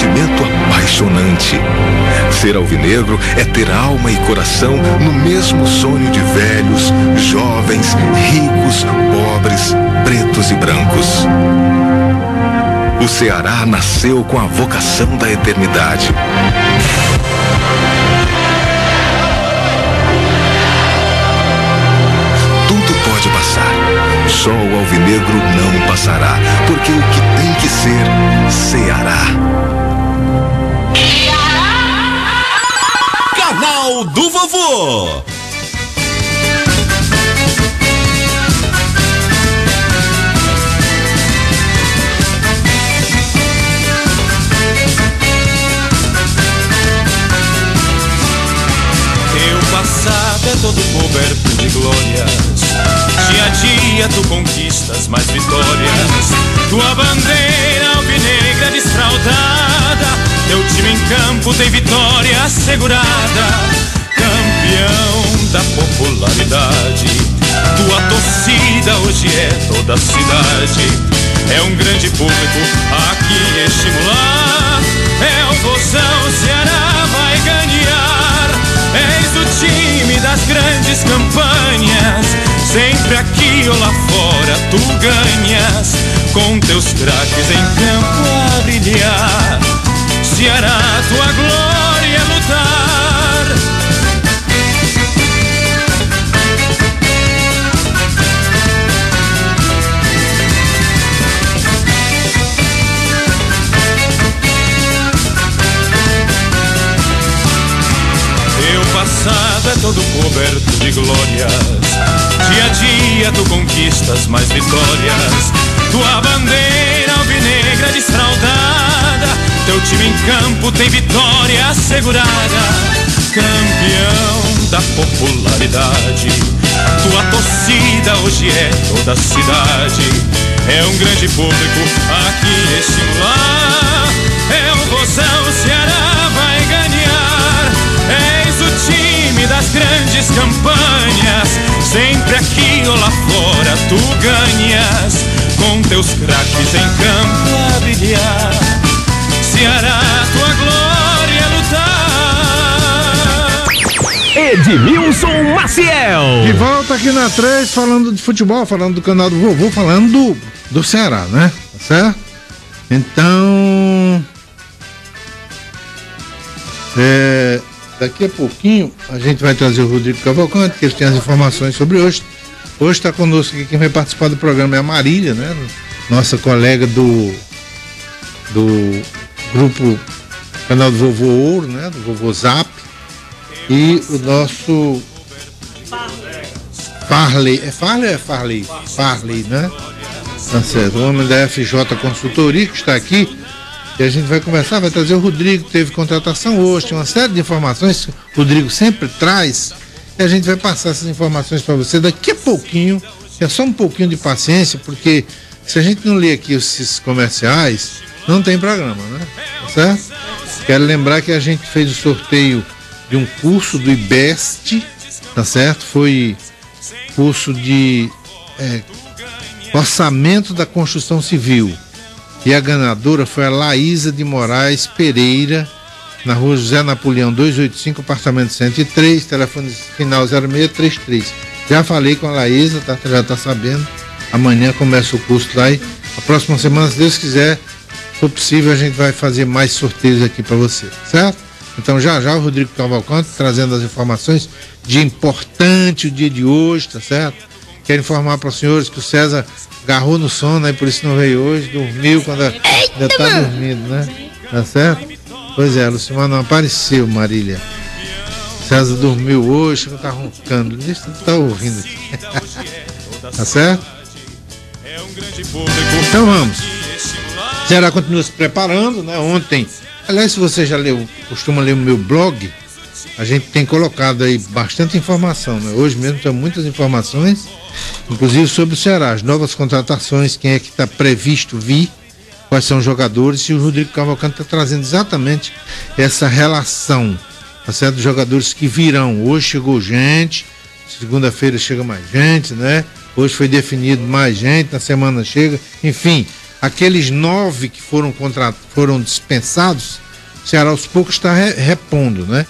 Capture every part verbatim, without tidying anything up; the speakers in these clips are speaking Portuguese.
sentimento apaixonante. Ser alvinegro é ter alma e coração no mesmo sonho de velhos, jovens, ricos, pobres, pretos e brancos. O Ceará nasceu com a vocação da eternidade. Tudo pode passar, só o alvinegro não passará, porque o que tem que ser, Ceará. Canal do Vovô. Passado é todo coberto de glórias. Dia a dia tu conquistas mais vitórias. Tua bandeira alvinegra desfraldada, teu time em campo tem vitória assegurada. Campeão da popularidade, tua torcida hoje é toda a cidade. É um grande público aqui estimular. É o Vozão, Ceará vai ganhar. És o time das grandes campanhas. Sempre aqui ou lá fora tu ganhas. Com teus craques em campo a brilhar. Ceará, tua glória é lutar. Passado é todo coberto de glórias. Dia a dia tu conquistas mais vitórias. Tua bandeira alvinegra desfraldada, teu time em campo tem vitória assegurada. Campeão da popularidade, tua torcida hoje é toda a cidade. É um grande público aqui estimular. É o Vozão, Ceará vai ganhar. És o time das grandes campanhas. Sempre aqui ou lá fora tu ganhas. Com teus craques em campo a brilhar. Ceará, tua glória é lutar. Edmilson Maciel. De volta aqui na três, falando de futebol, falando do canal do vovô, falando do, do Ceará, né? Tá certo? Então... É... Daqui a pouquinho a gente vai trazer o Rodrigo Cavalcante, que ele tem as informações sobre hoje. Hoje está conosco aqui, quem vai participar do programa é a Marília, né? Nossa colega do, do grupo Canal do Vovô Ouro, né? Do Vovô Zap. E o nosso Farley. É Farley ou é Farley? Farley, né? Tá certo. O homem da F J Consultoria que está aqui. E a gente vai conversar, vai trazer o Rodrigo, teve contratação hoje, tem uma série de informações que o Rodrigo sempre traz, e a gente vai passar essas informações para você daqui a pouquinho. É só um pouquinho de paciência, porque se a gente não ler aqui esses comerciais, não tem programa, né? Tá certo? Quero lembrar que a gente fez o sorteio de um curso do IBEST, tá certo? Foi curso de é, orçamento da construção civil. E a ganhadora foi a Laísa de Moraes Pereira, na rua José Napoleão duzentos e oitenta e cinco, apartamento cento e três, telefone final zero seis três três. Já falei com a Laísa, tá, já está sabendo. Amanhã começa o curso lá e a próxima semana, se Deus quiser, se for possível, a gente vai fazer mais sorteios aqui para você, certo? Então já já o Rodrigo Cavalcante trazendo as informações de importante o dia de hoje, tá certo? Quero informar para os senhores que o César agarrou no sono, aí por isso não veio hoje, dormiu quando ainda está dormindo, né? Tá certo? Pois é, a Lucimar não apareceu, Marília. César dormiu hoje, não tá roncando. Deixa eu estar ouvindo aqui. Tá certo? Então vamos. Ceará continua se preparando, né? Ontem, aliás, se você já leu, costuma ler o meu blog, a gente tem colocado aí bastante informação, né? Hoje mesmo tem muitas informações, inclusive sobre o Ceará, as novas contratações, quem é que está previsto vir, quais são os jogadores, e o Rodrigo Cavalcante está trazendo exatamente essa relação, tá certo? Dos jogadores que virão. Hoje chegou gente, segunda-feira chega mais gente, né? Hoje foi definido mais gente, na semana chega, enfim, aqueles nove que foram, contra, foram dispensados, o Ceará aos poucos está re, repondo, né?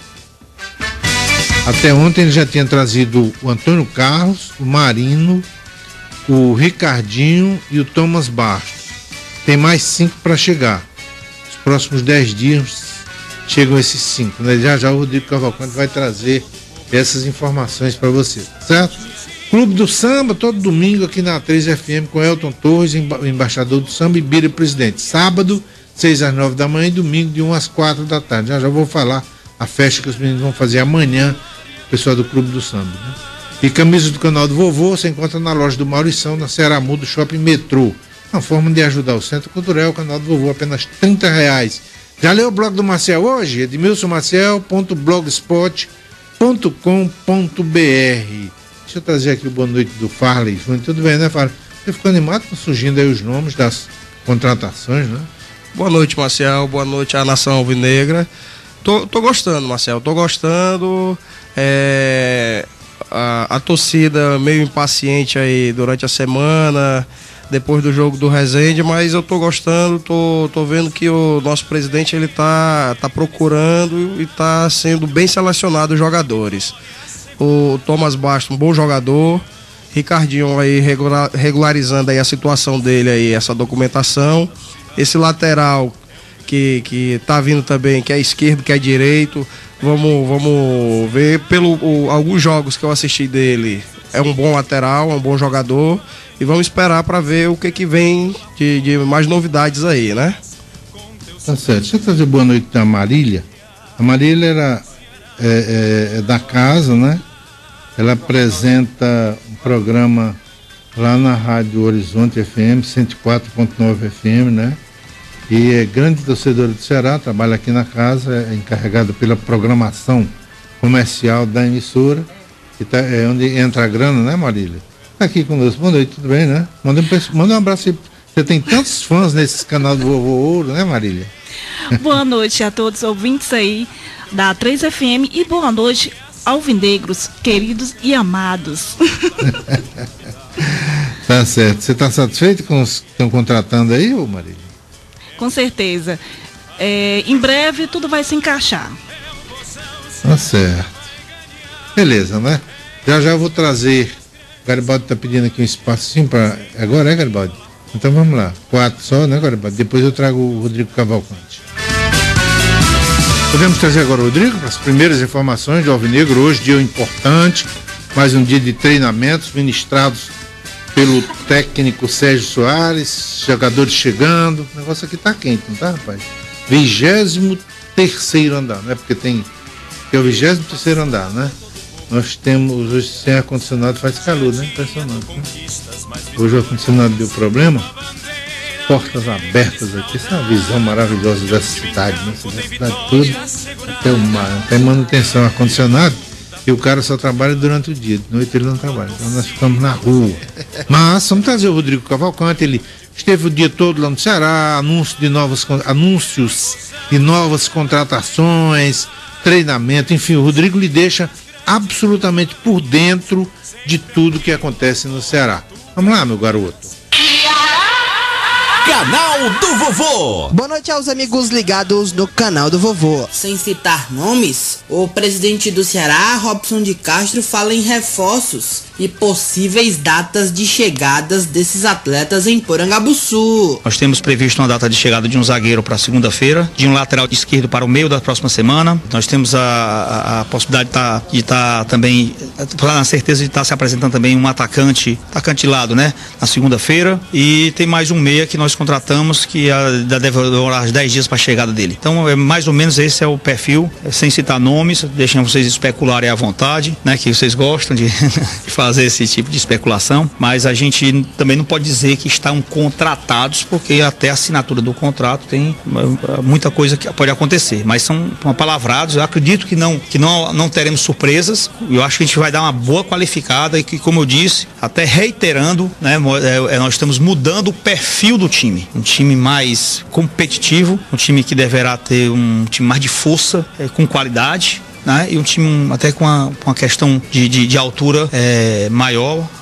Até ontem ele já tinha trazido o Antônio Carlos, o Marino, o Ricardinho e o Thomas Bastos. Tem mais cinco para chegar. Nos próximos dez dias chegam esses cinco, né? Já já o Rodrigo Cavalcante vai trazer essas informações para você, certo? Clube do Samba, todo domingo aqui na três F M com Elton Torres, emba- embaixador do Samba, e Bira presidente. Sábado, seis às nove da manhã e domingo de um às quatro da tarde. Já já vou falar a festa que os meninos vão fazer amanhã, o pessoal do Clube do Samba, né? E camisa do canal do Vovô você encontra na loja do Maurição, na Ceará Mudo Shopping Metrô. Uma forma de ajudar o Centro Cultural, o canal do Vovô, apenas trinta reais. Já leu o blog do Maciel hoje? edmilson maciel ponto blogspot ponto com ponto b r. Deixa eu trazer aqui o boa noite do Farley Júnior. Tudo bem, né, Farley? Você ficou animado? Estão surgindo aí os nomes das contratações, né? Boa noite, Marcel. Boa noite à nação alvinegra. Tô, tô gostando, Marcel. Tô gostando. É, a, a torcida meio impaciente aí durante a semana, depois do jogo do Resende, mas eu tô gostando, tô, tô vendo que o nosso presidente ele tá, tá procurando e tá sendo bem selecionado os jogadores. O Thomas Bastos, um bom jogador. Ricardinho aí regular, regularizando aí a situação dele aí, essa documentação. Esse lateral que, que tá vindo também, que é esquerdo, que é direito. Vamos, vamos ver pelo o, alguns jogos que eu assisti dele. É um bom lateral, é um bom jogador. E vamos esperar para ver o que que vem de, de mais novidades aí, né? Tá certo. Deixa eu trazer boa noite da Marília. A Marília era é, é, é da casa, né? Ela apresenta um programa lá na Rádio Horizonte F M, cento e quatro ponto nove F M, né? E é grande torcedora do Ceará, trabalha aqui na casa, é encarregada pela programação comercial da emissora, que tá, é onde entra a grana, né, Marília? Tá aqui conosco. Boa noite, tudo bem, né? Manda um, manda um abraço aí. Você tem tantos fãs nesse canal do Vovô Ouro, né, Marília? Boa noite a todos os ouvintes aí da três F M e boa noite, alvinegros, queridos e amados. Tá certo. Você está satisfeito com os que estão contratando aí, ô Marília? Com certeza. É, em breve tudo vai se encaixar. Tá certo. Beleza, né? Já já eu vou trazer. O Garibaldi está pedindo aqui um espacinho para. Agora é, Garibaldi? Então vamos lá. Quatro só, né, Garibaldi? Depois eu trago o Rodrigo Cavalcante. Podemos trazer agora o Rodrigo para as primeiras informações de Alvinegro. Hoje, dia importante, mais um dia de treinamentos ministrados pelo técnico Sérgio Soares, jogadores chegando. O negócio aqui tá quente, não tá, rapaz? vigésimo terceiro andar, né? Porque tem que é o vigésimo terceiro andar, né? Nós temos hoje sem ar-condicionado, faz calor, né? Impressionante, né? Hoje o ar-condicionado deu problema. Portas abertas aqui, essa é uma visão maravilhosa dessa cidade, né? Essa cidade toda, até o mar, não tem manutenção ar-condicionado e o cara só trabalha durante o dia, de noite ele não trabalha, então nós ficamos na rua. Mas vamos trazer o Rodrigo Cavalcante, ele esteve o dia todo lá no Ceará, anúncio de novos, anúncios de novas contratações, treinamento, enfim, o Rodrigo lhe deixa absolutamente por dentro de tudo que acontece no Ceará. Vamos lá, meu garoto. Canal do Vovô. Boa noite aos amigos ligados no Canal do Vovô. Sem citar nomes, o presidente do Ceará, Robson de Castro, fala em reforços e possíveis datas de chegadas desses atletas em Porangabuçu. Nós temos previsto uma data de chegada de um zagueiro para segunda-feira, de um lateral esquerdo para o meio da próxima semana. Nós temos a, a, a possibilidade de estar tá, tá também, na certeza de estar tá se apresentando também um atacante, atacante de lado, né? Na segunda-feira. E tem mais um meia que nós contratamos que ainda deve demorar dez dias para a chegada dele. Então, é mais ou menos esse é o perfil, é, sem citar nomes, deixando vocês especularem à vontade, né? Que vocês gostam de, de fazer esse tipo de especulação, mas a gente também não pode dizer que estão contratados, porque até a assinatura do contrato tem muita coisa que pode acontecer, mas são palavrados. Eu acredito que não, que não, não teremos surpresas. Eu acho que a gente vai dar uma boa qualificada e que, como eu disse, até reiterando, né? É, nós estamos mudando o perfil do time. Um time mais competitivo, um time que deverá ter um time mais de força, é, com qualidade, né? E um time até com uma, uma questão de, de, de altura é, maior,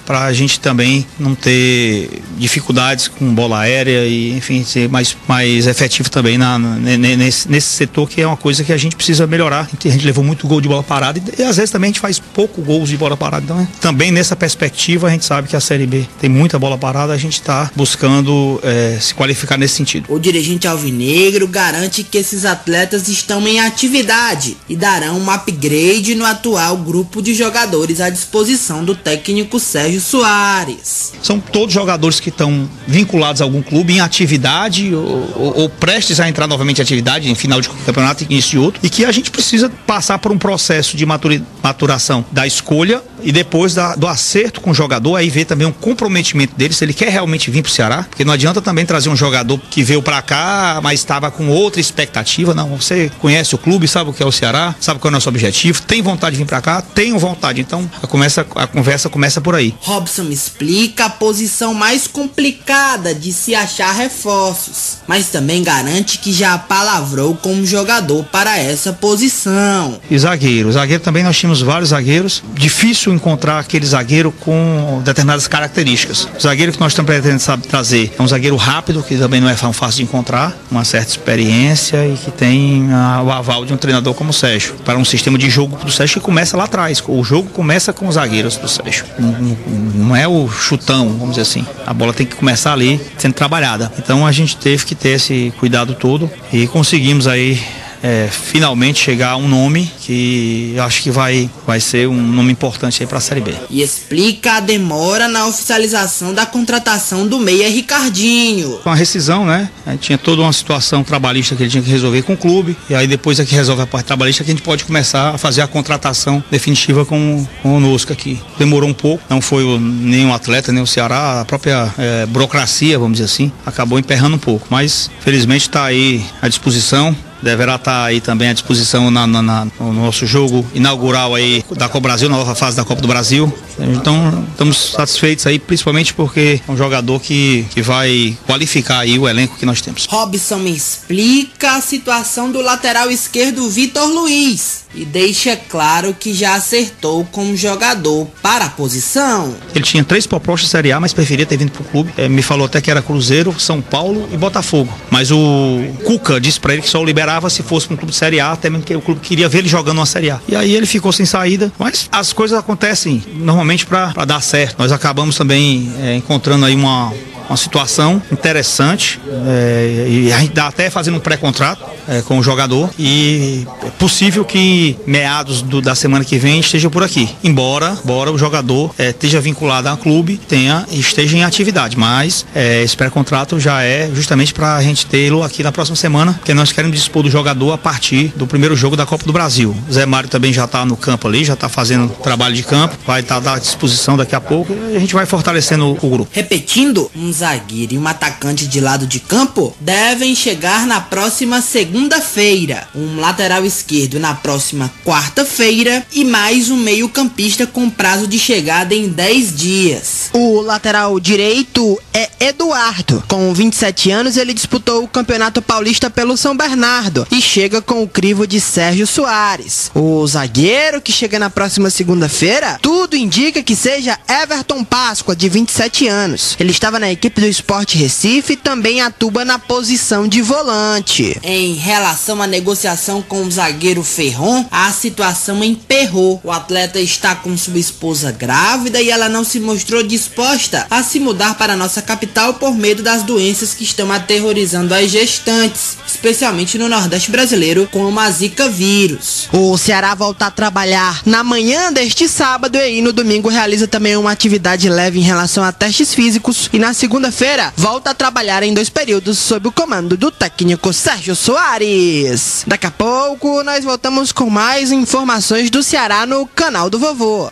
para a gente também não ter dificuldades com bola aérea e, enfim, ser mais, mais efetivo também na, nesse, nesse setor, que é uma coisa que a gente precisa melhorar. A gente levou muito gol de bola parada e, e às vezes também a gente faz pouco gols de bola parada. Então, é, também nessa perspectiva, a gente sabe que a Série B tem muita bola parada, a gente está buscando é, se qualificar nesse sentido. O dirigente alvinegro garante que esses atletas estão em atividade e darão um upgrade no atual grupo de jogadores à disposição do técnico Sérgio Soares. São todos jogadores que estão vinculados a algum clube em atividade ou, ou, ou prestes a entrar novamente em atividade em final de campeonato e início de outro, e que a gente precisa passar por um processo de maturi, maturação da escolha e depois da, do acerto com o jogador, aí ver também um comprometimento dele, se ele quer realmente vir pro Ceará, porque não adianta também trazer um jogador que veio para cá, mas estava com outra expectativa. Não, você conhece o clube, sabe o que é o Ceará, sabe qual é o nosso objetivo, tem vontade de vir para cá, tenho vontade, então a, começa, a conversa começa por aí. Robson me explica a posição mais complicada de se achar reforços, mas também garante que já palavrou como jogador para essa posição. E zagueiro, zagueiro também nós tínhamos vários zagueiros, difícil encontrar aquele zagueiro com determinadas características. O zagueiro que nós estamos pretendendo sabe, trazer é um zagueiro rápido, que também não é fácil de encontrar, uma certa experiência e que tem a, o aval de um treinador como o Sérgio, para um sistema de jogo do Sérgio que começa lá atrás. O jogo começa com os zagueiros do Sérgio, não, não, não é o chutão, vamos dizer assim, a bola tem que começar ali sendo trabalhada. Então a gente teve que ter esse cuidado todo e conseguimos aí É, finalmente chegar a um nome que eu acho que vai, vai ser um nome importante aí para a Série B. E explica a demora na oficialização da contratação do meia Ricardinho. Com a rescisão, né? A gente tinha toda uma situação trabalhista que ele tinha que resolver com o clube, e aí depois é que resolve a parte trabalhista que a gente pode começar a fazer a contratação definitiva com, com o Nosca aqui. Demorou um pouco, não foi o, nem o atleta, nem o Ceará, a própria é, burocracia, vamos dizer assim, acabou emperrando um pouco, mas felizmente está aí à disposição. Deverá estar aí também à disposição na, na, na, no nosso jogo inaugural aí da Copa Brasil, na nova fase da Copa do Brasil. Então estamos satisfeitos aí, principalmente porque é um jogador que, que vai qualificar aí o elenco que nós temos. Robson me explica a situação do lateral esquerdo Vitor Luiz e deixa claro que já acertou como jogador para a posição. Ele tinha três propostas de Série A, mas preferia ter vindo para o clube. É, me falou até que era Cruzeiro, São Paulo e Botafogo. Mas o Cuca disse para ele que só o liberava se fosse para um clube de Série A, até mesmo que o clube queria ver ele jogando uma Série A. E aí ele ficou sem saída, mas as coisas acontecem normalmente para dar certo. Nós acabamos também é, encontrando aí uma uma situação interessante é, e a gente dá até fazendo um pré-contrato é, com o jogador, e é possível que meados do, da semana que vem esteja por aqui, embora, embora o jogador é, esteja vinculado ao clube, tenha, esteja em atividade, mas é, esse pré-contrato já é justamente para a gente tê-lo aqui na próxima semana, porque nós queremos dispor do jogador a partir do primeiro jogo da Copa do Brasil. O Zé Mário também já está no campo ali, já está fazendo trabalho de campo, vai estar tá à disposição daqui a pouco e a gente vai fortalecendo o, o grupo. Repetindo, um zagueiro e um atacante de lado de campo devem chegar na próxima segunda-feira, um lateral esquerdo na próxima quarta-feira e mais um meio-campista com prazo de chegada em dez dias. O lateral direito é Eduardo. Com vinte e sete anos, ele disputou o Campeonato Paulista pelo São Bernardo e chega com o crivo de Sérgio Soares. O zagueiro, que chega na próxima segunda-feira, tudo indica que seja Everton Páscoa, de vinte e sete anos. Ele estava na equipe do Sport Recife e também atua na posição de volante. Em relação à negociação com o zagueiro Ferron, a situação emperrou. O atleta está com sua esposa grávida e ela não se mostrou disposta a se mudar para a nossa capital por medo das doenças que estão aterrorizando as gestantes, especialmente no Nordeste brasileiro, como a Zika vírus. O Ceará volta a trabalhar na manhã deste sábado e no domingo realiza também uma atividade leve em relação a testes físicos e na segunda-feira volta a trabalhar em dois períodos sob o comando do técnico Sérgio Soares. Daqui a pouco nós voltamos com mais informações do Ceará no Canal do Vovô.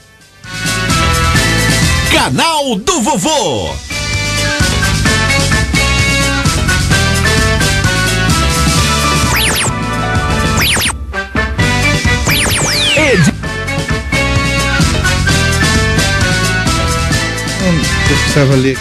Canal do Vovô. Eu precisava ler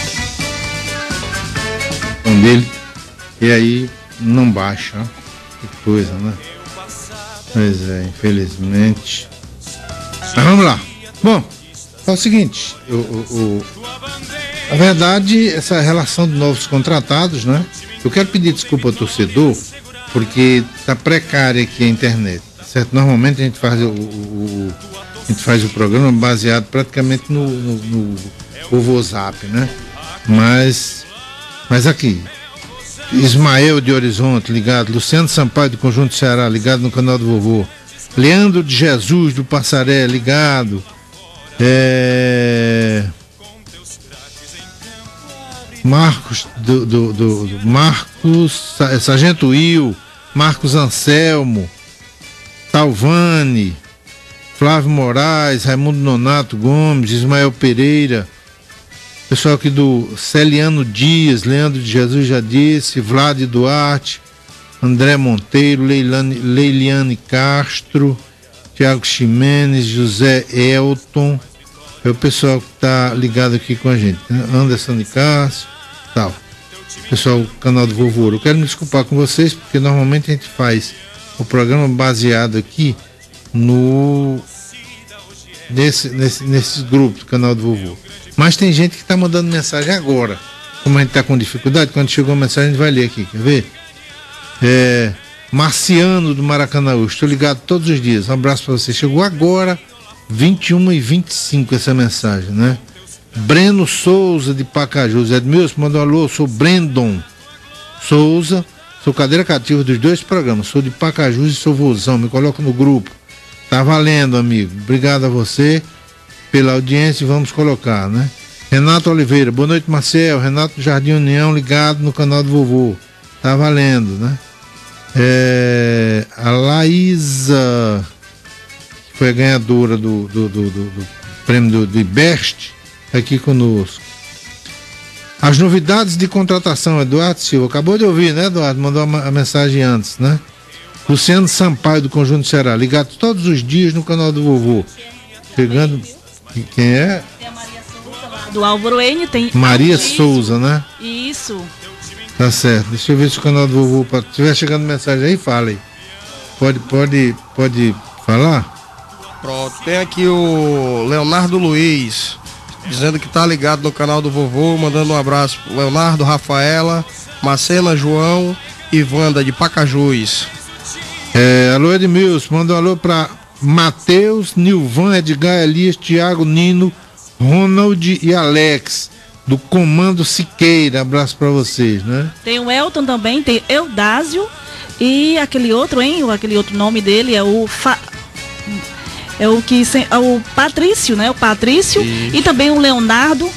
um dele e aí não baixa, ó. Que coisa, né? Pois é, infelizmente. Mas vamos lá. Bom, É o seguinte, o, o, o, na verdade, essa relação de novos contratados, né? Eu quero pedir desculpa ao torcedor, porque tá precária aqui a internet, certo? Normalmente a gente faz o, o, a gente faz o programa baseado praticamente no, no, no Vovô Zap, né? Mas, mas aqui, Ismael de Horizonte, ligado, Luciano Sampaio do Conjunto Ceará, ligado no canal do Vovô, Leandro de Jesus do Passaré, ligado, é... Marcos do, do, do, do Marcos Sargento Will, Marcos Anselmo, Talvani, Flávio Moraes, Raimundo Nonato Gomes, Ismael Pereira, pessoal aqui do Celiano Dias, Leandro de Jesus já disse, Vlad Duarte, André Monteiro, Leilane, Leiliane Castro, Tiago Ximenes, José Elton, é o pessoal que está ligado aqui com a gente, né? Anderson de Cássio, tal. Pessoal do canal do Vovô. Eu quero me desculpar com vocês, porque normalmente a gente faz o programa baseado aqui no nesse, nesse, nesses grupos do canal do Vovô. Mas tem gente que está mandando mensagem agora. Como a gente está com dificuldade, quando chegou a mensagem a gente vai ler aqui, quer ver? É, Marciano do Maracanã, estou ligado todos os dias. Um abraço para você. Chegou agora, vinte e uma e vinte e cinco, essa mensagem, né? Breno Souza de Pacajus, Edmilson, mandou um alô, sou Brendon Souza, sou cadeira cativa dos dois programas, sou de Pacajus e sou vozão, me coloco no grupo. Tá valendo, amigo. Obrigado a você pela audiência e vamos colocar, né? Renato Oliveira, boa noite, Marcel. Renato do Jardim União, ligado no canal do Vovô. Tá valendo, né? É, a Laísa, que foi a ganhadora do, do, do, do, do prêmio do, do Ibest, aqui conosco. As novidades de contratação, Eduardo Silva, acabou de ouvir, né, Eduardo? Mandou a mensagem antes, né? Luciano Sampaio do Conjunto Ceará, ligado todos os dias no canal do Vovô. Chegando, quem é? Tem a Maria Souza lá do Álvaro N, tem Maria Souza, né? Isso. Tá certo. Deixa eu ver se o canal do Vovô, se estiver chegando mensagem aí, fala aí. Pode, pode, pode falar? Pronto, tem aqui o Leonardo Luiz, dizendo que tá ligado no canal do Vovô, mandando um abraço pro Leonardo, Rafaela, Macena, João e Wanda de Pacajus. É, alô Edmilson, manda um alô pra Matheus, Nilvan, Edgar, Elias, Thiago, Nino, Ronald e Alex, do Comando Siqueira. Abraço pra vocês, né? Tem o Elton também, tem Eudásio e aquele outro, hein? Aquele outro nome dele é o Fa... é o que é o Patrício, né? O Patrício. Isso. E também o Leonardo.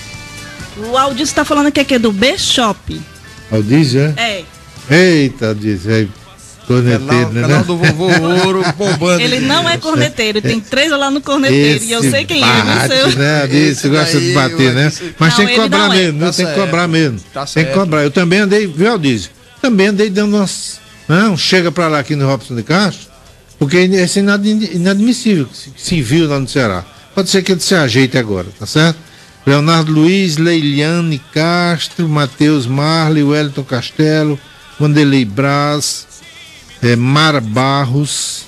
O Aldísio está falando que aqui é do B-Shop. Aldísio, é? É. Eita, Aldísio, é corneteiro, né? Canal do Vovô Ouro bombando. Ele não é corneteiro, tem três lá no corneteiro. Esse e eu sei quem bate, é, viu, né? Aldísio gosta de bater, né? Mas não, tem que cobrar é. mesmo, tá tem que cobrar mesmo. Tá tem que cobrar. Eu também andei, viu, Aldísio? Também andei dando umas. Não, chega pra lá aqui no Robson de Castro. Porque isso é inadmissível que se, se viu lá no Ceará. Pode ser que ele se ajeite agora, tá certo? Leonardo Luiz, Leiliane Castro, Matheus Marley, Wellington Castelo, Vanderlei Braz, é, Mara Barros.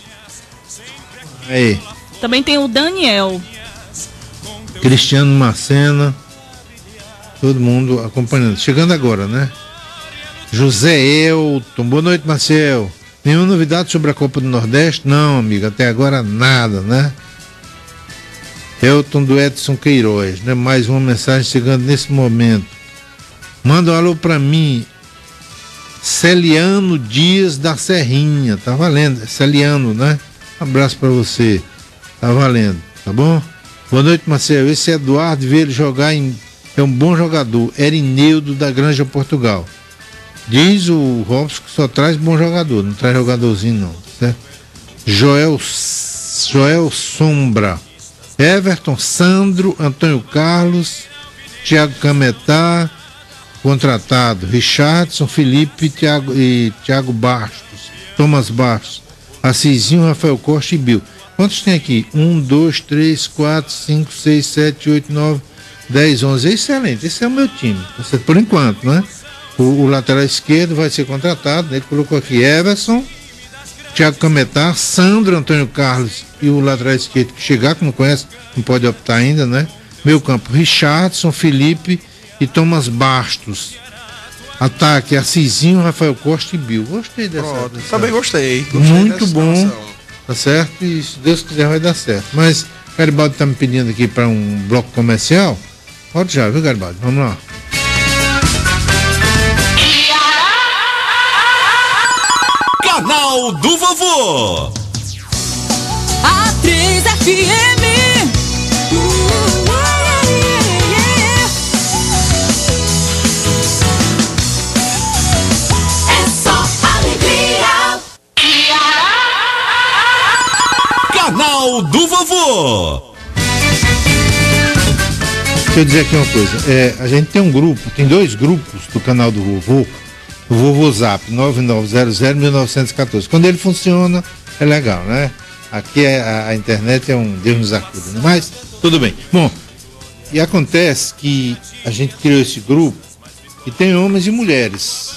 Aí. Também tem o Daniel. Cristiano Macena. Todo mundo acompanhando. Chegando agora, né? José Elton. Boa noite, Marcel. Nenhuma novidade sobre a Copa do Nordeste? Não, amigo, até agora nada, né? Elton do Edson Queiroz, né? Mais uma mensagem chegando nesse momento. Manda um alô pra mim. Celiano Dias da Serrinha, tá valendo. Celiano, né? Um abraço pra você. Tá valendo, tá bom? Boa noite, Marcelo. Esse Eduardo veio ele jogar em. É um bom jogador. Erineudo da Granja Portugal. Diz o Robson que só traz bom jogador, não traz jogadorzinho não, certo? Joel, Joel Sombra, Everton, Sandro, Antônio Carlos, Thiago Cametá, contratado, Richardson, Felipe Thiago, e Thiago Bastos, Thomas Bastos, Assisinho, Rafael Costa e Bill. Quantos tem aqui? Um, dois, três, quatro, cinco, seis, sete, oito, nove, dez, onze. Excelente, esse é o meu time, por enquanto, né? O, o lateral esquerdo vai ser contratado, né? Ele colocou aqui Everson, Thiago Cametá, Sandro, Antônio Carlos e o lateral esquerdo que chegar, que não conhece, não pode optar ainda, né? Meio campo, Richardson, Felipe e Thomas Bastos. Ataque, Assisinho, Rafael Costa e Bill. Gostei dessa. Pronto, dessa... também gostei. gostei Muito bom, situação. tá certo? E se Deus quiser vai dar certo. Mas Garibaldi tá me pedindo aqui para um bloco comercial. Pode já, viu, Garibaldi? Vamos lá. Canal do Vovô. A três F M. É só alegria. Canal do Vovô. Deixa eu dizer aqui uma coisa. É, a gente tem um grupo, tem dois grupos do canal do Vovô. O Vovô Zap nove nove zero zero um nove um quatro. Quando ele funciona, é legal, né? Aqui é, a, a internet é um Deus nos acuda, né? Mas tudo bem. Bom, e acontece que a gente criou esse grupo e tem homens e mulheres.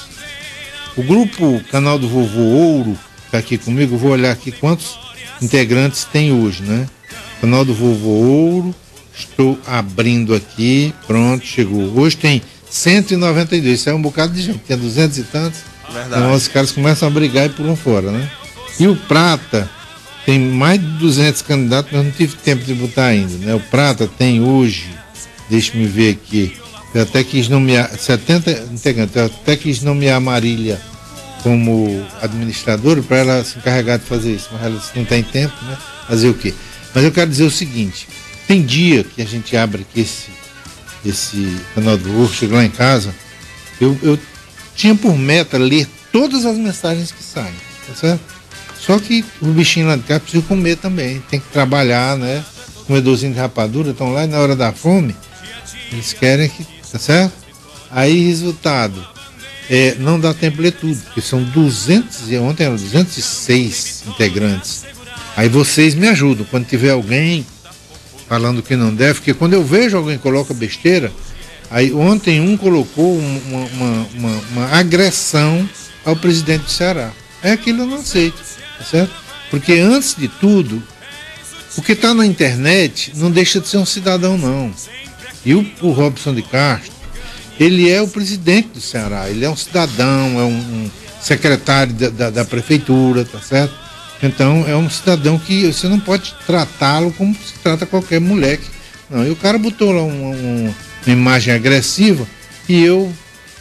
O grupo Canal do Vovô Ouro, tá aqui comigo, eu vou olhar aqui quantos integrantes tem hoje, né? Canal do Vovô Ouro, estou abrindo aqui, pronto, chegou. Hoje tem cento e noventa e dois, isso é um bocado de gente, tem duzentos e tantos. Verdade. Então os caras começam a brigar e pulam fora, né? E o Prata tem mais de duzentos candidatos, mas não tive tempo de botar ainda, né? O Prata tem hoje, deixa-me ver aqui, eu até quis nomear, setenta integrantes, eu até quis nomear a Marília como administradora para ela se encarregar de fazer isso, mas ela não tem tempo, né? Fazer o quê? Mas eu quero dizer o seguinte, tem dia que a gente abre aqui esse esse canal do Vovô, chego lá em casa, eu, eu tinha por meta ler todas as mensagens que saem, tá certo? Só que o bichinho lá de cá precisa comer também, tem que trabalhar, né? Comedorzinho de rapadura, estão lá e na hora da fome, eles querem que, tá certo? Aí, resultado, é, não dá tempo de ler tudo, porque são duzentos, ontem eram duzentos e seis integrantes. Aí vocês me ajudam, quando tiver alguém falando que não deve, porque quando eu vejo alguém coloca besteira, aí ontem um colocou uma, uma, uma, uma agressão ao presidente do Ceará. É aquilo eu não aceito, tá certo? Porque antes de tudo, o que está na internet não deixa de ser um cidadão, não. E o, o Robson de Castro, ele é o presidente do Ceará, ele é um cidadão, é um, um secretário da, da, da prefeitura, tá certo? Então é um cidadão que você não pode tratá-lo como se trata qualquer moleque. Não, e o cara botou lá uma, uma, uma imagem agressiva e eu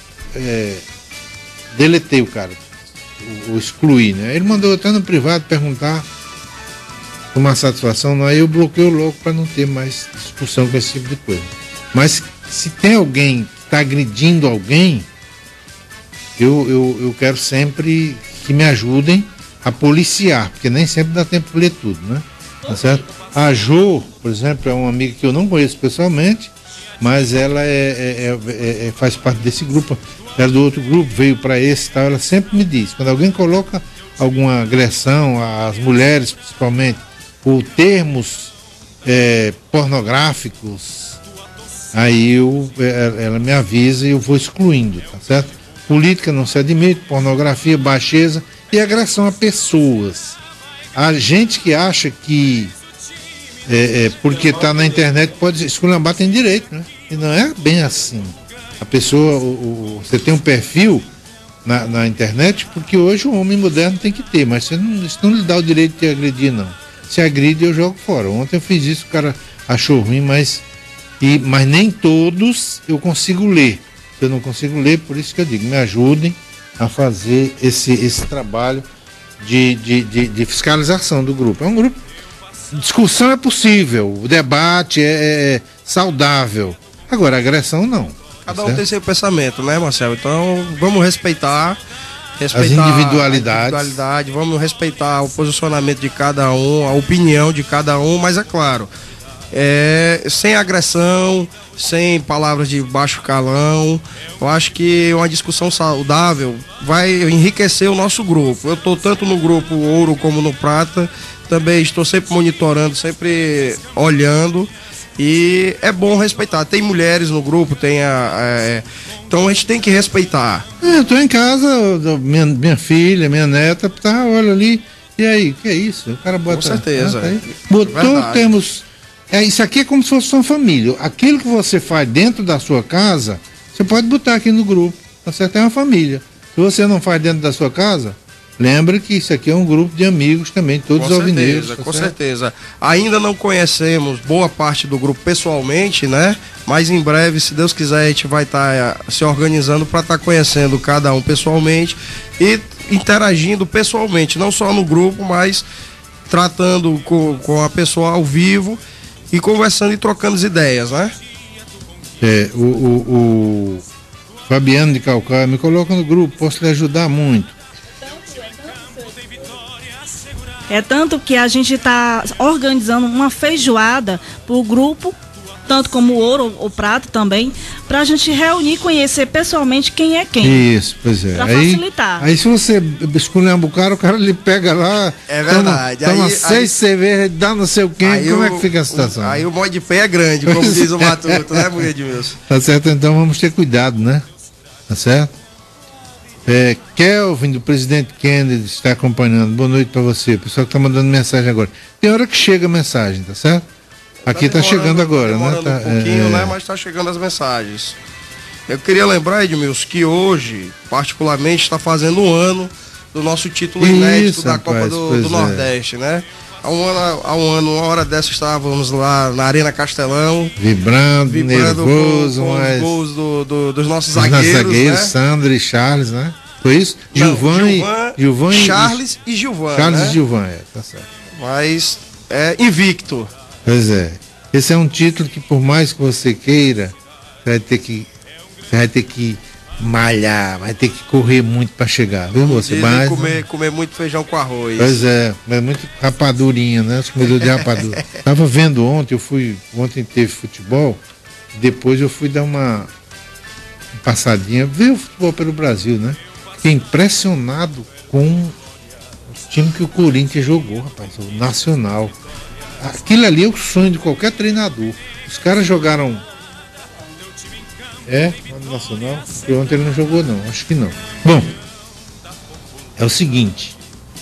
é, deletei o cara, o, o excluí, né? Ele mandou até no privado perguntar uma satisfação, não, aí eu bloqueio logo para não ter mais discussão com esse tipo de coisa. Mas se tem alguém que está agredindo alguém, eu, eu, eu quero sempre que me ajudem a policiar, porque nem sempre dá tempo de ler tudo, né? Tá certo? A Jo, por exemplo, é uma amiga que eu não conheço pessoalmente, mas ela é, é, é, é, faz parte desse grupo, ela é do outro grupo, veio para esse e tal, ela sempre me diz, quando alguém coloca alguma agressão às mulheres, principalmente, ou termos é, pornográficos, aí eu, ela me avisa e eu vou excluindo, tá certo? Política não se admite, pornografia, baixeza e agressão a pessoas. Há gente que acha que é, é, porque está na internet pode esculhambar, tem direito, né? E não é bem assim. A pessoa, o, o, você tem um perfil na, na internet porque hoje o homem moderno tem que ter, mas você não, isso não lhe dá o direito de agredir, não. Se agride, eu jogo fora. Ontem eu fiz isso, o cara achou ruim, mas, e, mas nem todos eu consigo ler. Eu não consigo ler, por isso que eu digo, me ajudem a fazer esse, esse trabalho de, de, de, de fiscalização do grupo. É um grupo, discussão é possível, o debate é, é saudável, agora agressão não. Cada um certo? Tem seu pensamento, né, Marcelo? Então vamos respeitar, respeitar as individualidades. A individualidade, vamos respeitar o posicionamento de cada um, a opinião de cada um, mas é claro, é, sem agressão, sem palavras de baixo calão. Eu acho que uma discussão saudável vai enriquecer o nosso grupo. Eu estou tanto no grupo Ouro como no Prata, também estou sempre monitorando, sempre olhando, e é bom respeitar. Tem mulheres no grupo, tem a, a então a gente tem que respeitar. É, eu estou em casa, minha, minha filha, minha neta, tá, olha ali, E aí, que é isso? O cara bota. Com certeza. Ah, tá aí. Botou, é temos. É, isso aqui é como se fosse uma família. Aquilo que você faz dentro da sua casa, você pode botar aqui no grupo. Você tem uma família. Se você não faz dentro da sua casa, lembra que isso aqui é um grupo de amigos também, todos com alvinegros. Certeza, tá com certo? certeza. Ainda não conhecemos boa parte do grupo pessoalmente, né? Mas em breve, se Deus quiser, a gente vai estar tá, se organizando para estar tá conhecendo cada um pessoalmente e interagindo pessoalmente, não só no grupo, mas tratando com, com a pessoa ao vivo e conversando e trocando as ideias, né? É, o, o, o Fabiano de Calcaia me coloca no grupo, posso lhe ajudar muito. É tanto que a gente está organizando uma feijoada para o grupo, tanto como o ouro ou prata também, para a gente reunir e conhecer pessoalmente quem é quem. Isso, pois é. Para aí, facilitar. Aí se você esculhamba o cara, o cara lhe pega lá, é verdade. toma, toma aí, seis aí, cervejas, dá não sei o quê, como o, é que fica a situação? O, aí o monte de pé é grande, como diz o Matuto, né, Edmilson? Tá certo, então vamos ter cuidado, né? Tá certo? É, Kelvin, do presidente Kennedy, está acompanhando. Boa noite para você. O pessoal que está mandando mensagem agora. Tem hora que chega a mensagem, tá certo? Aqui está tá chegando agora, tá né? Tá, um pouquinho, é... né? Mas está chegando as mensagens. Eu queria lembrar, Edmilson, que hoje, particularmente, está fazendo um ano do nosso título Isso, inédito da rapaz, Copa do, do é. Nordeste, né? Há um, ano, há um ano, uma hora dessa, estávamos lá na Arena Castelão. Vibrando, vibrando nervoso, com, com mas... os gols do, do, dos nossos Os zagueiros, zagueiros, né? Sandro e Charles, né? Foi isso? Não, Gilvan, Gilvan, e, Gilvan Charles e, e Gilvan, Charles né? e Gilvan, é, tá certo. Mas é invicto. Pois é. Esse é um título que, por mais que você queira, você vai ter que, você vai ter que malhar, vai ter que correr muito para chegar, viu? Você vai comer, comer muito feijão com arroz. Pois é, mas muito rapadurinha, né? Os comedores de rapadura. Tava vendo ontem, eu fui, ontem teve futebol, depois eu fui dar uma passadinha, ver o futebol pelo Brasil, né? Fiquei impressionado com o time que o Corinthians jogou, rapaz, o Nacional. Aquilo ali é o sonho de qualquer treinador. Os caras jogaram. É, no Nacional? Porque ontem ele não jogou, não, acho que não. Bom, é o seguinte.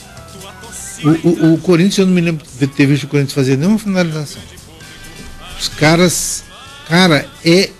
O, o, o Corinthians, eu não me lembro de ter visto o Corinthians fazer nenhuma finalização. Os caras. Cara, é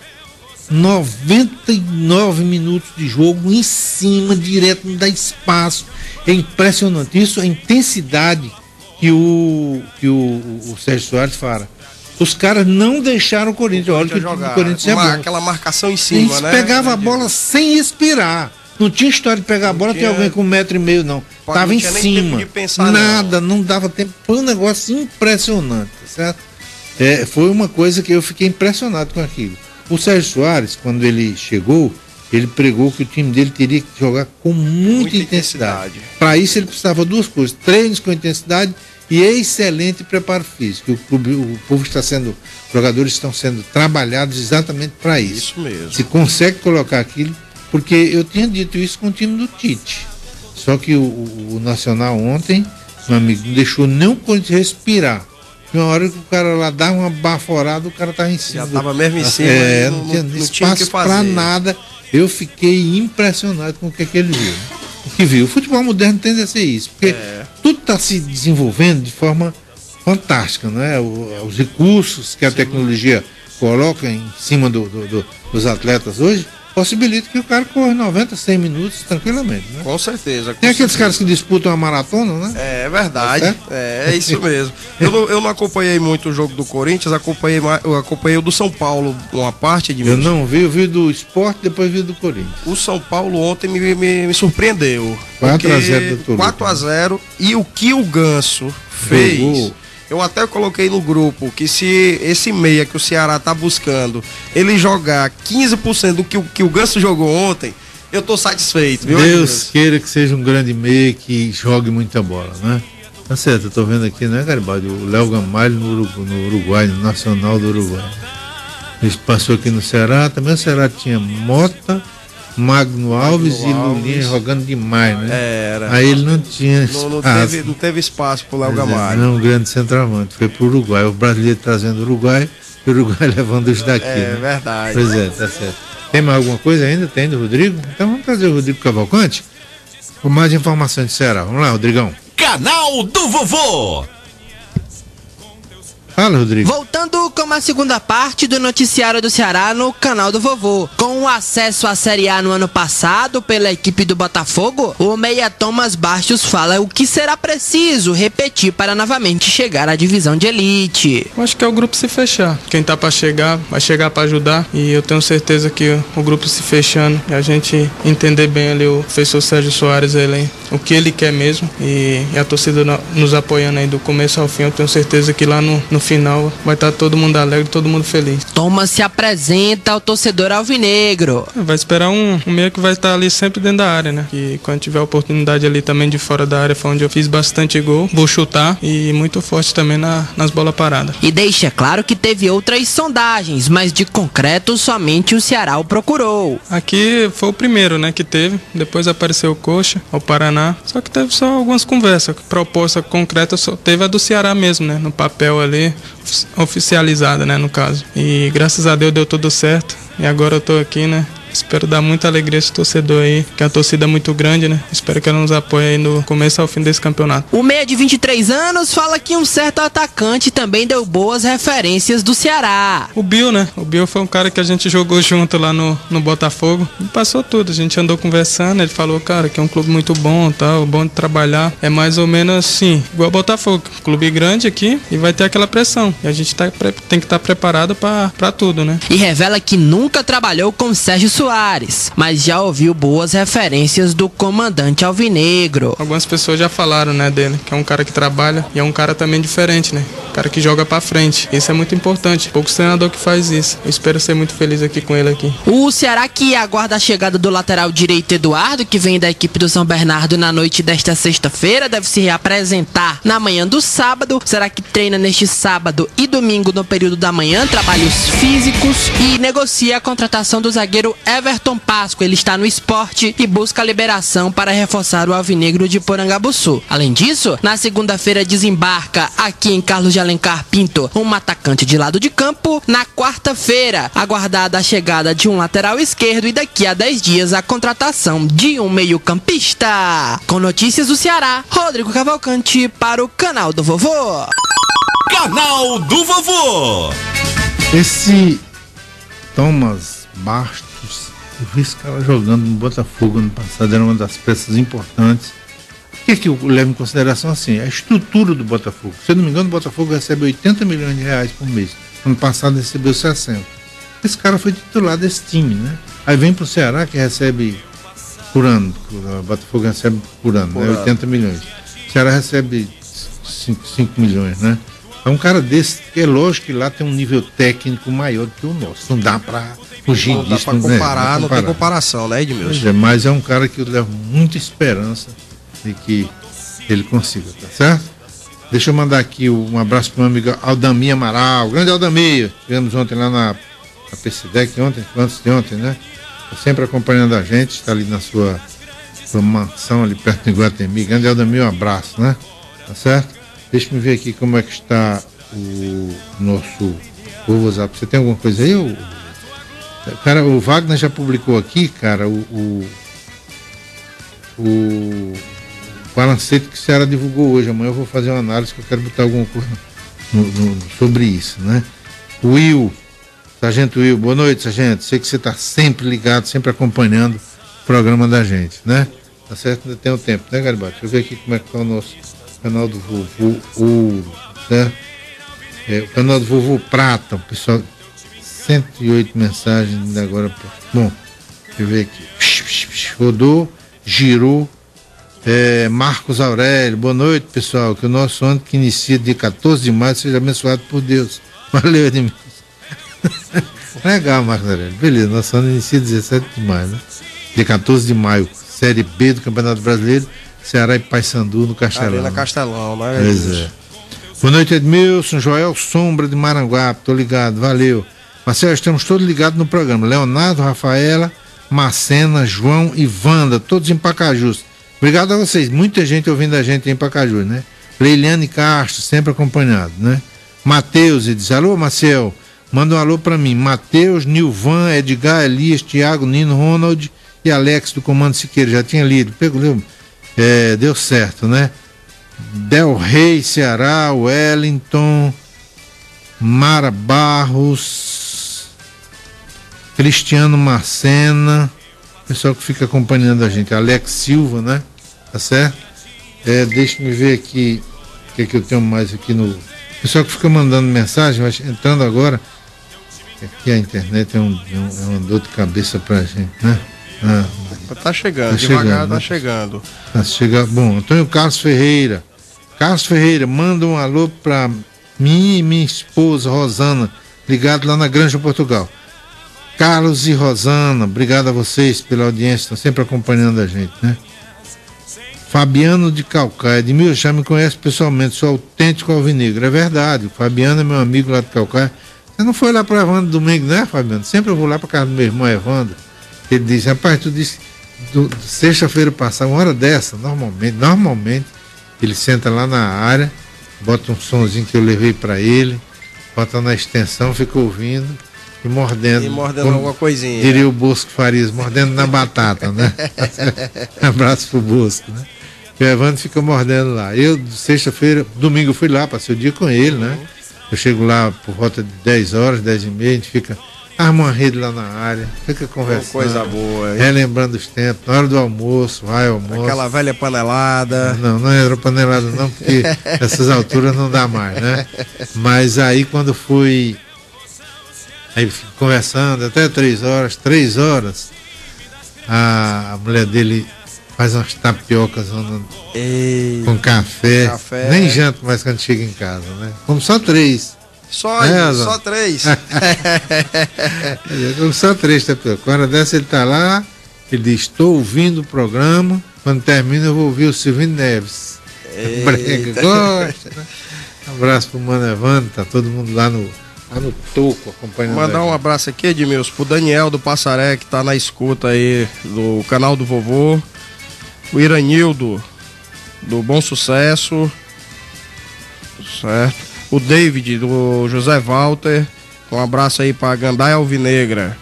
noventa e nove minutos de jogo em cima, direto, não dá espaço. É impressionante. Isso, a intensidade que o, que o, o Sérgio Soares fala. Os caras não deixaram o Corinthians. Olha que o Corinthians é bom. Aquela marcação em cima, Eles né? pegava a bola sem respirar. Não tinha história de pegar a bola, tinha alguém com um metro e meio, não. Pode, Tava não em tinha nem cima. tempo de pensar, Nada, não. não dava tempo. Foi um negócio impressionante, certo? É, foi uma coisa que eu fiquei impressionado com aquilo. O Sérgio Soares, quando ele chegou, ele pregou que o time dele teria que jogar com muita, muita intensidade. intensidade. Para isso ele precisava de duas coisas: treinos com intensidade e excelente preparo físico. O clube, o povo está sendo, os jogadores estão sendo trabalhados exatamente para isso. Isso mesmo. Se consegue colocar aquilo, porque eu tinha dito isso com o time do Tite. Só que o, o, o Nacional ontem, meu amigo, não deixou nem o Corinthians respirar. Uma hora que o cara lá dá uma baforada, o cara tá em cima. Já tava mesmo em cima, é, não, não tinha não, espaço para nada. Eu fiquei impressionado com o que, é que ele viu. O que viu? O futebol moderno tende a ser isso, porque é. tudo está se desenvolvendo de forma fantástica, né? O, os recursos que a Sim. tecnologia coloca em cima do, do, do, dos atletas hoje possibilita que o cara corra noventa, cem minutos tranquilamente, né? Com certeza. Com Tem aqueles certeza. caras que disputam a maratona, né? É, é verdade. É, é isso mesmo. Eu não, eu não acompanhei muito o jogo do Corinthians, acompanhei, eu acompanhei o do São Paulo, uma parte de Eu não vi, eu vi do Sport, depois vi do Corinthians. O São Paulo ontem me, me, me surpreendeu. quatro a zero do Toluca. quatro a zero e o que o Ganso fez. Jogou. Eu até coloquei no grupo que se esse meia que o Ceará tá buscando, ele jogar quinze por cento do que o, que o Ganso jogou ontem, eu tô satisfeito, viu? Deus, Deus queira que seja um grande meia que jogue muita bola, né? Tá certo, eu tô vendo aqui, né, Garibaldi? O Léo Gamalho no Uruguai, no Uruguai, no Nacional do Uruguai. Ele passou aqui no Ceará, também o Ceará tinha Mota, Magno Alves Magno e Lulinha Alves. Jogando demais, né? Era. Aí ele não tinha não, não, teve, não teve espaço pro Léo Gamalho. Não, é um grande centroavante, foi pro Uruguai. O brasileiro trazendo o Uruguai e o Uruguai levando os daqui. É né? verdade. Pois é, tá certo. Tem mais alguma coisa ainda? Tem do Rodrigo? Então vamos trazer o Rodrigo Cavalcante com mais informações de Ceará. Vamos lá, Rodrigão. Canal do Vovô. Fala, Rodrigo. Voltando com a segunda parte do noticiário do Ceará no Canal do Vovô. Com o acesso à Série A no ano passado pela equipe do Botafogo, o meia Thomas Bastos fala o que será preciso repetir para novamente chegar à divisão de elite. Eu acho que é o grupo se fechar. Quem tá para chegar, vai chegar para ajudar. E eu tenho certeza que o grupo se fechando e a gente entender bem ali o professor Sérgio Soares, ele, o que ele quer mesmo. E, e a torcida nos apoiando aí do começo ao fim, eu tenho certeza que lá no, no final vai estar todo mundo alegre, todo mundo feliz. Thomas se apresenta ao torcedor alvinegro. Vai esperar um, um meio que vai estar ali sempre dentro da área, né? E quando tiver oportunidade ali também de fora da área, foi onde eu fiz bastante gol, vou chutar e muito forte também na, nas bolas paradas. E deixa claro que teve outras sondagens, mas de concreto somente o Ceará o procurou. Aqui foi o primeiro, né, que teve, depois apareceu o Coxa, o Paraná, só que teve só algumas conversas, proposta concreta só teve a do Ceará mesmo, né, no papel ali, oficializada, né, no caso. E graças a Deus deu tudo certo e agora eu tô aqui, né. Espero dar muita alegria a esse torcedor aí, que a torcida é muito grande, né? Espero que ela nos apoie aí no começo ao fim desse campeonato. O meia de vinte e três anos fala que um certo atacante também deu boas referências do Ceará. O Bill, né? O Bill foi um cara que a gente jogou junto lá no, no Botafogo. E passou tudo, a gente andou conversando, ele falou, cara, que é um clube muito bom, tal, bom de trabalhar. É mais ou menos assim, igual o Botafogo, clube grande aqui e vai ter aquela pressão. E a gente tá, tem que estar tá preparado para tudo, né? E revela que nunca trabalhou com Sérgio Soares, mas já ouviu boas referências do comandante alvinegro. Algumas pessoas já falaram, né, dele, que é um cara que trabalha e é um cara também diferente, né? Um cara que joga pra frente. Isso é muito importante. Poucos treinadores que faz isso. Eu espero ser muito feliz aqui com ele aqui. O Ceará que aguarda a chegada do lateral direito Eduardo, que vem da equipe do São Bernardo na noite desta sexta-feira, deve se reapresentar na manhã do sábado. Será que treina neste sábado e domingo no período da manhã, trabalhos físicos, e negocia a contratação do zagueiro Everton Páscoa. Ele está no Sport e busca a liberação para reforçar o alvinegro de Porangabuçu. Além disso, na segunda-feira desembarca aqui em Carlos de Alencar Pinto um atacante de lado de campo. Na quarta-feira, aguardada a chegada de um lateral esquerdo e daqui a dez dias a contratação de um meio-campista. Com notícias do Ceará, Rodrigo Cavalcante para o Canal do Vovô. Canal do Vovô. Esse Thomas Bastos, eu vi esse cara jogando no Botafogo ano passado, era uma das peças importantes. O que é que eu levo em consideração assim? A estrutura do Botafogo. Se eu não me engano, o Botafogo recebe oitenta milhões de reais por mês. Ano passado recebeu sessenta. Esse cara foi titular desse time, né? Aí vem pro Ceará, que recebe por ano, o Botafogo recebe por ano, por né? ano. oitenta milhões. O Ceará recebe cinco milhões, né? É um cara desse, que é lógico que lá tem um nível técnico maior do que o nosso. Não dá pra fugir não disso. Dá pra comparar, né? Não, comparar. Não tem comparação, né, Edmilson? É, mas é um cara que eu levo muita esperança de que ele consiga, tá certo? Deixa eu mandar aqui um abraço pro meu amigo Aldamir Amaral, grande Aldamir. Tivemos ontem lá na, na P C D E C, ontem, antes de ontem, né? Tá sempre acompanhando a gente, está ali na sua, sua mansão ali perto de Guatemi. Grande Aldamir, um abraço, né? Tá certo? Deixa eu ver aqui como é que está o nosso o WhatsApp. Você tem alguma coisa aí? O, cara, o Wagner já publicou aqui, cara, o o, o balancete que o Ceará divulgou hoje. Amanhã eu vou fazer uma análise que eu quero botar alguma coisa no, no, sobre isso, né? O Will, Sargento Will, boa noite, Sargento. Sei que você está sempre ligado, sempre acompanhando o programa da gente, né? Tá certo? Ainda tem um tempo, né, Garibaldi? Deixa eu ver aqui como é que está o nosso canal do Vovô Ouro, né? É, o canal do Vovô Prata, o pessoal, cento e oito mensagens ainda agora. Bom, deixa eu ver aqui. Rodou, girou, é, Marcos Aurélio, boa noite, pessoal. Que o nosso ano que inicia dia quatorze de maio seja abençoado por Deus. Valeu, Edmilson. Legal, Marcos Aurélio. Beleza, nosso ano inicia dezessete de maio, né? Dia quatorze de maio, Série B do Campeonato Brasileiro. Ceará e Paysandu no Castelão. Arena Castelão, né? Pois é. Boa noite, Edmilson, Joel Sombra de Maranguape, tô ligado, valeu. Marcelo, estamos todos ligados no programa. Leonardo, Rafaela, Macena, João e Wanda, todos em Pacajus. Obrigado a vocês, muita gente ouvindo a gente em Pacajus, né? Leiliane Castro, sempre acompanhado, né? Matheus, ele diz, alô, Marcel, manda um alô pra mim. Matheus, Nilvan, Edgar, Elias, Thiago, Nino, Ronald e Alex do Comando Siqueira, já tinha lido, pegou, leu? É, deu certo, né? Del Rey, Ceará, Wellington, Mara Barros, Cristiano Marcena, pessoal que fica acompanhando a gente, Alex Silva, né? Tá certo? É, deixa me ver aqui o que, é que eu tenho mais aqui no. Pessoal que fica mandando mensagem, vai entrando agora. Aqui a internet é, um, é, um, é uma dor de cabeça pra gente, né? Ah, tá chegando, tá devagar chegando, tá né? chegando. Tá chegando. Bom, Antônio Carlos Ferreira. Carlos Ferreira, manda um alô pra mim e minha esposa Rosana, ligado lá na Granja Portugal. Carlos e Rosana, obrigado a vocês pela audiência, estão sempre acompanhando a gente, né? Fabiano de Calcaia, Edmilson, já me conhece pessoalmente, sou autêntico alvinegro. É verdade, o Fabiano é meu amigo lá de Calcaia. Você não foi lá para Evandro domingo, né, Fabiano? Sempre eu vou lá para casa do meu irmão Evandro. Ele diz, rapaz, tu disse, do, sexta-feira passada, uma hora dessa, normalmente, normalmente, ele senta lá na área, bota um sonzinho que eu levei para ele, bota na extensão, fica ouvindo e mordendo. E mordendo alguma coisinha. Diria o Bosco Farias, mordendo na batata, né? Abraço pro Bosco, né? E o Evandro fica mordendo lá. Eu, sexta-feira, domingo eu fui lá, passei o dia com ele, né? Eu chego lá por volta de dez horas, dez e meia, a gente fica, arma uma rede lá na área, fica conversando. Coisa boa, hein? Relembrando os tempos, na hora do almoço, vai ao almoço. Aquela velha panelada. Não, não era panelada não, porque essas alturas não dá mais, né? Mas aí quando fui, aí fico conversando até três horas, três horas, a, a mulher dele faz umas tapiocas Ei, com café. café. Nem janto mais quando chega em casa, né? Como só três. Só, é, só três. Como só três tapiocas. Quando dessa ele tá lá, ele diz, estou ouvindo o programa, quando termina eu vou ouvir o Silvino Neves. Brega, gosta, né? Um abraço pro Mano Evandro, tá todo mundo lá no, lá no toco acompanhando. Mandar um abraço aqui, Edmilson, pro Daniel do Passaré, que tá na escuta aí do canal do vovô. O Iranildo, do Bom Sucesso, certo? O David, do José Walter, um abraço aí pra Gandaia Alvinegra.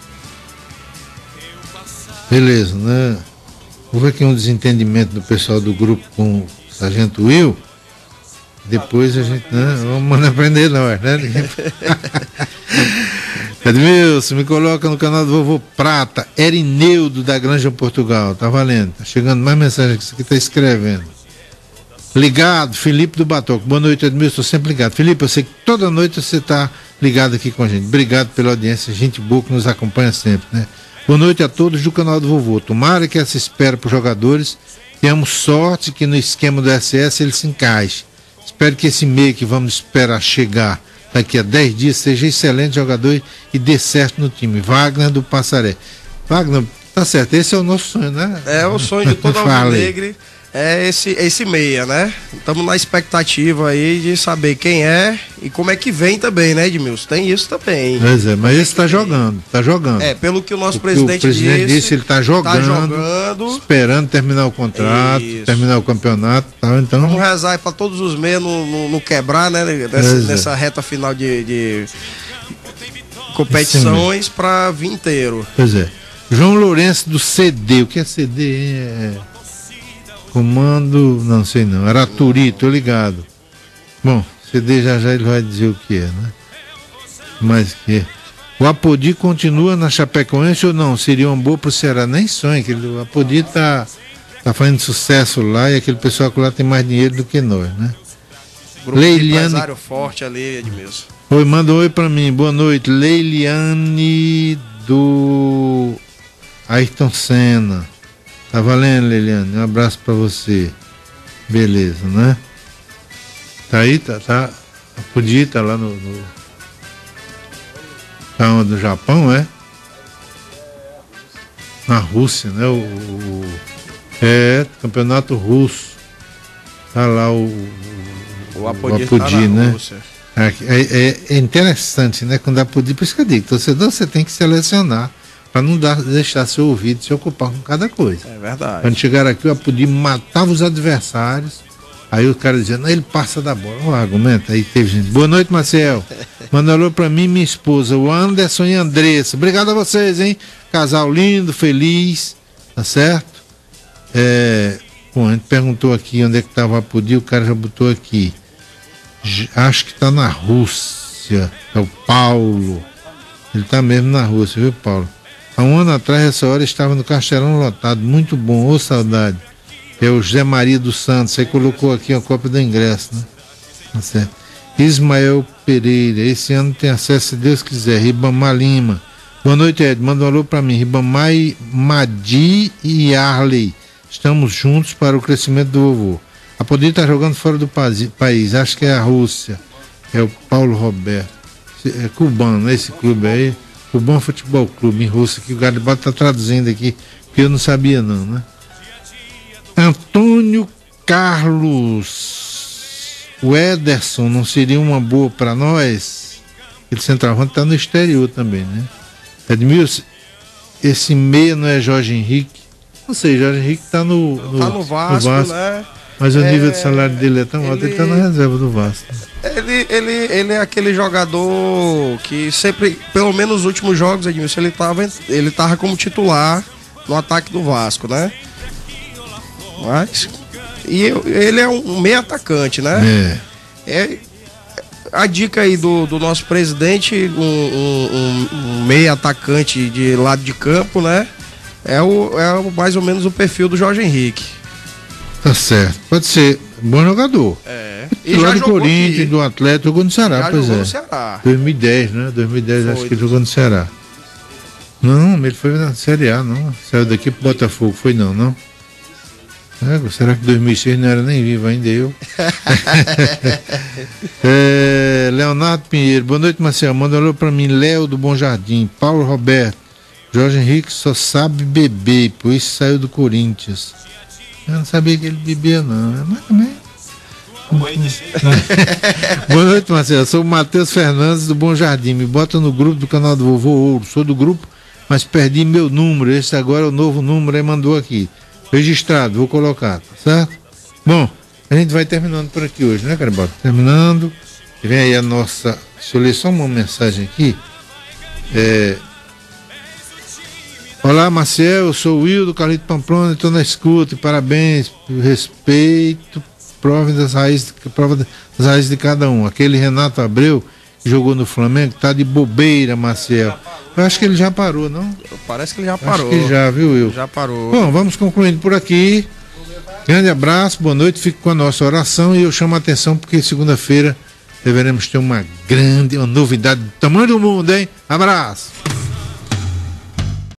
Beleza, né? Houve aqui um desentendimento do pessoal do grupo com o Sargento Will, depois a gente, né? Vamos mandar prender nós, né? Edmilson, me coloca no canal do Vovô Prata, Erineudo da Granja Portugal, tá valendo, tá chegando mais mensagem que isso aqui tá escrevendo. Ligado, Felipe do Batoco, boa noite, Edmilson, tô sempre ligado. Felipe, eu sei que toda noite você tá ligado aqui com a gente, obrigado pela audiência, gente boa que nos acompanha sempre, né? Boa noite a todos do canal do Vovô, tomara que essa espera para os jogadores, tenhamos sorte que no esquema do S S ele se encaixe. Espero que esse meio que vamos esperar chegar daqui a dez dias seja excelente jogador e dê certo no time. Wagner do Passaré. Wagner, tá certo, esse é o nosso sonho, né? É o sonho de todo alvinegre, é esse, esse meia, né? Estamos na expectativa aí de saber quem é e como é que vem também, né, Edmilson? Tem isso também. Pois é, mas esse tá jogando, tá jogando. É, pelo que o nosso o presidente, o presidente disse, disse, ele tá jogando, tá jogando, esperando terminar o contrato, isso. terminar o campeonato, tá, então... Vamos rezar para todos os meios não, não, não quebrar, né, nessa, nessa reta final de, de competições para vir inteiro. Pois é. João Lourenço do C D, o que é C D? É... Comando, não sei não, era Turi, tô ligado. Bom, C D já já ele vai dizer o que é, né? Mas que o Apodi continua na Chapecoense ou não? Seria uma boa pro Ceará, nem sonha, que o Apodi tá, tá fazendo sucesso lá e aquele pessoal que lá tem mais dinheiro do que nós, né? Grupo Leiliane... de empresário forte ali, Edmilson. Oi, manda um oi pra mim, boa noite. Leiliane do Ayrton Senna. Tá valendo, Leiliane? Um abraço pra você. Beleza, né? Tá aí, tá, tá. Podia tá lá no. no... Tá onde? No Japão, é? Na Rússia, né? O, o... É, campeonato russo. Tá lá o. O Apodi, o Apodi tá né? Rússia. É, é, é interessante, né? Quando Apodi, por isso que eu digo, torcedor você tem que selecionar. Para não dar, deixar seu ouvido se ocupar com cada coisa. É verdade. Quando chegaram aqui, o Apodi matava os adversários. Aí o cara dizia, não, ele passa da bola. O argumento, aí teve gente. Boa noite, Marcel. Manda alô pra mim e minha esposa, o Anderson e a Andressa. Obrigado a vocês, hein? Casal lindo, feliz, tá certo? É, Bom, a gente perguntou aqui onde é que estava a Apodi, o cara já botou aqui. J- Acho que está na Rússia. É o Paulo. Ele está mesmo na Rússia, viu, Paulo? Há um ano atrás, essa hora, estava no Castelão lotado. Muito bom, ô saudade. É o José Maria dos Santos. Aí colocou aqui a cópia do ingresso, né? Tá certo. Ismael Pereira. Esse ano tem acesso, se Deus quiser. Ribamar Lima. Boa noite, Ed. Manda um alô para mim. Ribamar, Madi e Arley. Estamos juntos para o crescimento do vovô. A Poder está jogando fora do país. Acho que é a Rússia. É o Paulo Roberto. É cubano, esse clube aí. Cubano Futebol Clube em Rússia, que o Garibaldi está traduzindo aqui, porque eu não sabia não, né? Antônio Carlos. O Ederson não seria uma boa para nós? Ele centroavante está no exterior também, né? Edmilson, esse meia não é Jorge Henrique? Não sei, Jorge Henrique está no, no, tá no Vasco, no Vasco, né? Mas o é, nível de salário dele é tão alto, ele está na reserva do Vasco. Ele, ele, ele é aquele jogador que sempre, pelo menos nos últimos jogos, Edmilson, ele estava ele tava como titular no ataque do Vasco, né? Mas e eu, ele é um meio atacante, né? É. é a dica aí do, do nosso presidente, um, um, um meio atacante de lado de campo, né? É, o, é o, mais ou menos o perfil do Jorge Henrique. Tá certo, pode ser bom jogador. É. E lá do Corinthians, aqui. Do Atlético, jogou no Ceará, já pois jogou é. no Ceará. dois mil e dez, né? dois mil e dez Foi. Acho que ele jogou no Ceará. Não, ele foi na Série A, não. Saiu daqui pro Botafogo, foi não, não? É, será que dois mil e seis não era nem vivo ainda eu? é, Leonardo Pinheiro, boa noite, Marcelo. Manda um alô pra mim, Léo do Bom Jardim, Paulo Roberto, Jorge Henrique só sabe beber, por isso saiu do Corinthians. Eu não sabia que ele bebia, não. Mas também. Boa noite, Marcelo. Sou o Matheus Fernandes do Bom Jardim. Me bota no grupo do canal do Vovô Ouro. Sou do grupo, mas perdi meu número. Esse agora é o novo número, aí mandou aqui. Registrado, vou colocar, tá certo? Bom, a gente vai terminando por aqui hoje, né, Garibaldi? Terminando. Vem aí a nossa. Deixa eu ler só uma mensagem aqui. É. Olá, Marcel, eu sou o Will do Carlito Pamplona, estou na escuta, e parabéns, respeito, prova das raízes, prova das raízes de cada um. Aquele Renato Abreu, que jogou no Flamengo, tá de bobeira, Marcel. Eu acho que ele já parou, não? Parece que ele já parou. Acho que já, viu, Will? Já parou. Bom, vamos concluindo por aqui. Grande abraço, boa noite, fique com a nossa oração e eu chamo a atenção porque segunda-feira deveremos ter uma grande, uma novidade do tamanho do mundo, hein? Abraço!